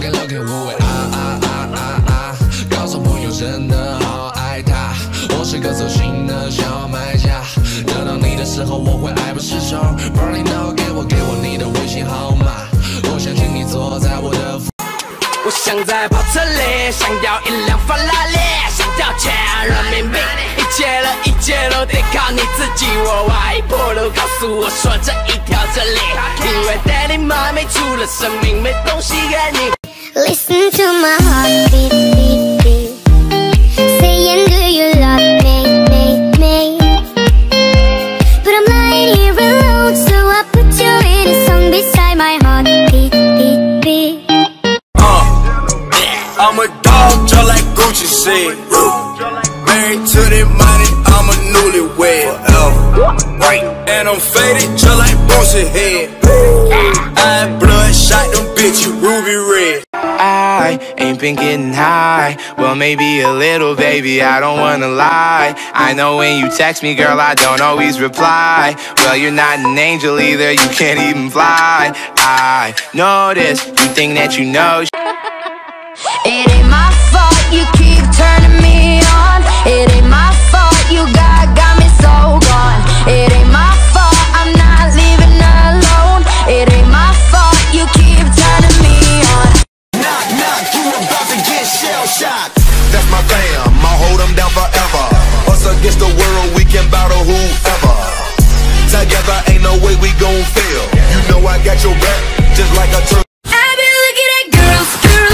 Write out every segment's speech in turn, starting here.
Look at 无谓告诉朋友真的好爱他，我是个走心的小买家，得到你的时候我会爱不释手。Burning now， 给我你的微信号码，我想请你坐在我的。我想在跑车里，想要一辆法拉利，想要钱人民币，一切都得靠你自己。我挖一坡路，告诉我说这一条真理，因为 Daddy 妈没出了生命，没东西给你。Listen to my heart beat, beat, beat, saying do you love me? But I'm lying here alone, so I put you in a song beside my heart beat, beat, beat. I'm a dog just like Gucci said. Married to the money, I'm a newlywed. Right, and I'm faded just like Boosie head. I bloodshot them bitches ruby red. I ain't been getting high. Well, maybe a little, baby, I don't wanna lie. I know when you text me, girl, I don't always reply. Well, you're not an angel either, you can't even fly. I know this, you think that you know. It ain't my fault you keep turning me on. It ain't my fault you got me so gone. It ain't my fault I'm not leaving alone. It ain't my fault you keep turning me on. Knock, knock, you about to get shell-shocked. That's my fam, I'll hold them down forever. Us against the world, we can battle whoever. Together ain't no way we gon' fail. You know I got your back, just like a turtle. I've been looking at girls.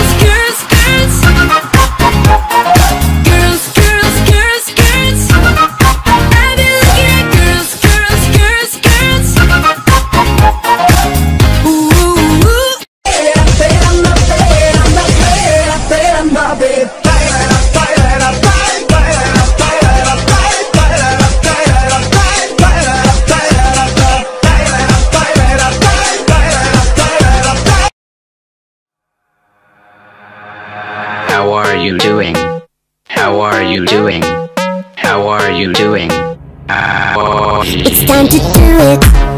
How are you doing? How are you doing? How are you doing? It's time to do it.